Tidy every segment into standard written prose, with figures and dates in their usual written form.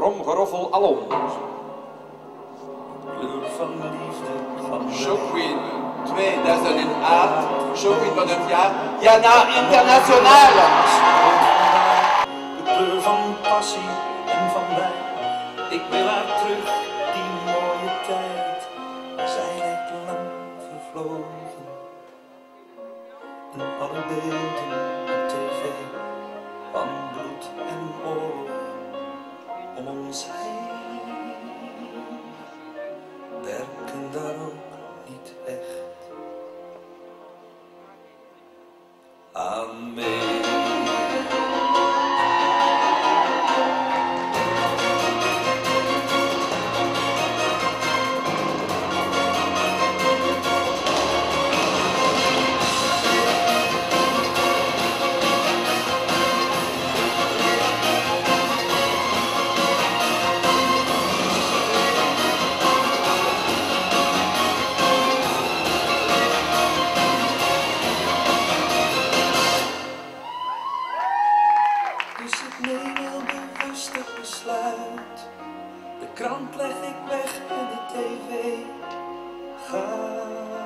tromgeroffel alom. Kleur van liefde van Joaquin 2008, Joaquin van het jaar, Jana Internationale. de kleur van passie en van wijn. Ik wil haar terug, die mooie tijd. We zijn echt lang vervlogen. En alle beelden op tv van bloed en oorlog om ons heen werken daar ook niet echt aan mee. Dus ik neem heel bewust het besluit. De krant leg ik weg en de tv gaat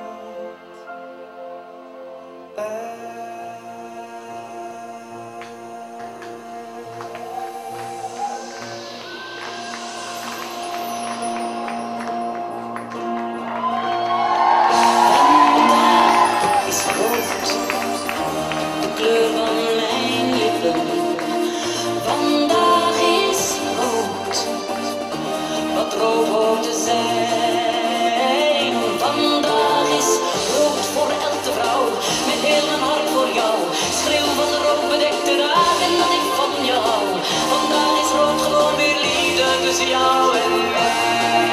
Vandaag is rood, de kleur van mijn lippen. Vandaag is rood, wat rood hoort te zijn. Vandaag is rood voor elke vrouw, met heel mijn hart voor jou. Schreeuw van de roodbedekte dagen dat ik van je hou. Vandaag is rood gewoon weer liefde tussen jou en mij.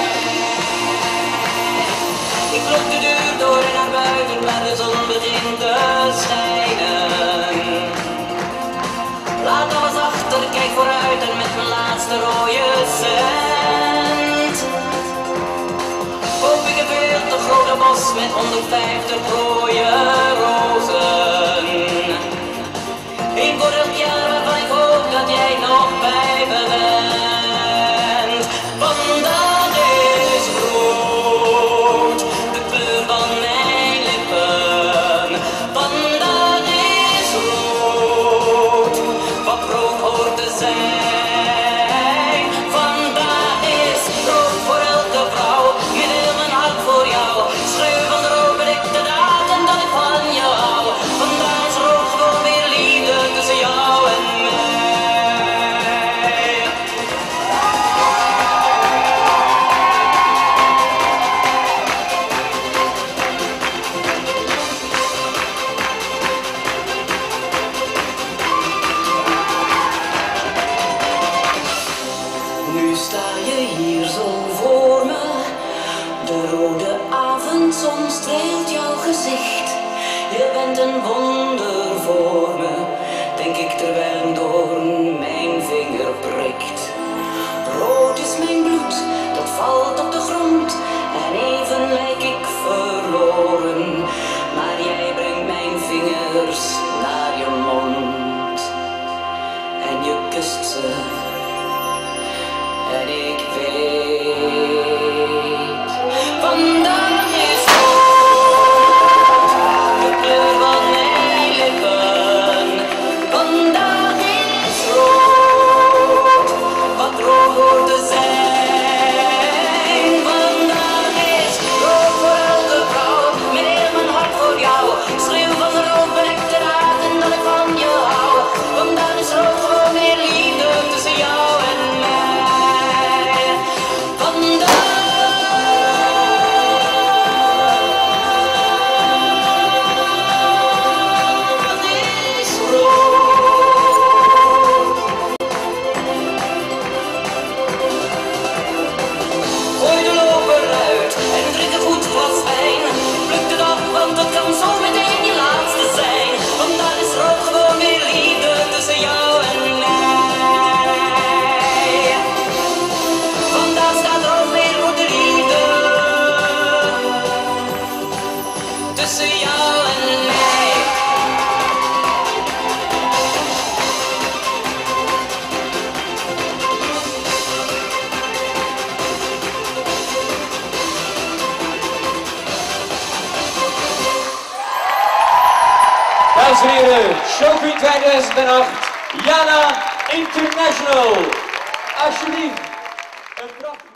Ik loop de deur door en naar buiten waar de zon begint te schijnen. Laat alles achter, kijk vooruit en met mijn laatste rode cent koop ik een veel te grote bos met 150 rode rozen. Eén voor elk jaar waarvan ik hoop dat jij nog bij me bent. Vandaag is rood, de kleur van mijn lippen. Vandaag is rood, wat rood hoort te zijn. Vandaag is rood voor elke vrouw, met heel mijn hart voor jou. Schreeuw van de roodbedekte dagen dat ik van je hou. Vandaag is rood gewoon weer liefde tussen jou en mij. Nu sta je hier zo voor me, de rode avondzon streelt jouw gezicht. Je bent een wonder voor me, denk ik terwijl een doorn mijn vinger prikt. Rood is mijn bloed, dat valt op de grond en even lijk ik verloren. Maar jij brengt mijn vingers naar je mond en je kust ze. En ik weet, vandaag is rood, de kleur van mijn lippen. Vandaag is Dames en heren, Showqueen 2008, Jana International. Alsjeblieft, een prachtig.